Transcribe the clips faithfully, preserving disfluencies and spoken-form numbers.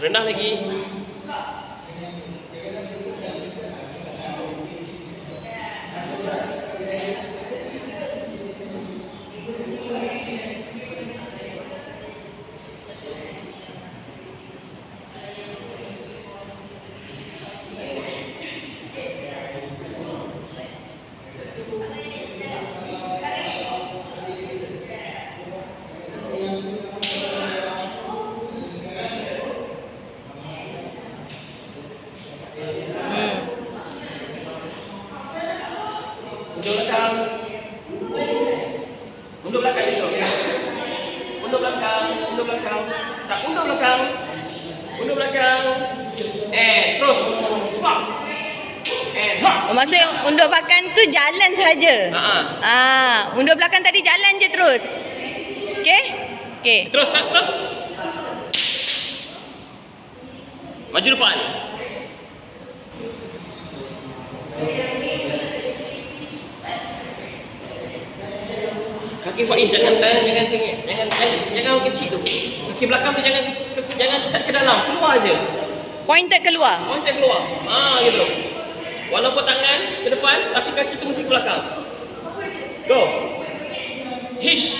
Rendah lagi. Undur belakang. Undur belakang itu. Undur belakang, undur belakang. Tak undur belakang. Undur belakang. Eh, terus. Fuck. Eh, hop. Oh, maksud undur belakang tu jalan sahaja. Ha. Ah, undur belakang tadi jalan je terus. Okey? Okey. Terus, terus. Maju depan. Kaki Faiz jangan jangan jangan jangan jangan, jangan kecil tu. Kaki belakang tu jangan jangan set ke dalam, keluar aje. Pointed keluar. Pointer keluar. Ha gitu. Walaupun tangan ke depan tapi kaki tu mesti ke belakang. Go. Hish.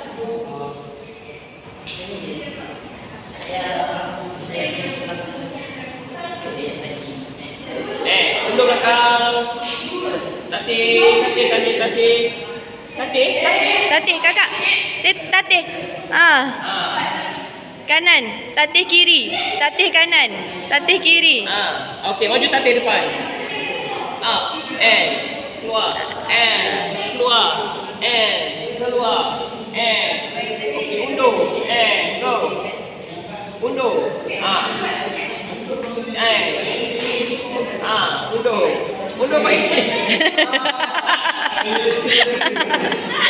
Eh, undur belakang. Tatih, tatih, tatih, tatih. Tatih, tatih. Tatih kakak. Tatih. Ah. Kanan, tatih kiri. Tatih kanan, tatih kiri. Ah, okey, maju tatih depan. Up, and keluar, and keluar, and keluar, and okey, undur, and go. Undur. Ah. And ah, undur. Undur baik.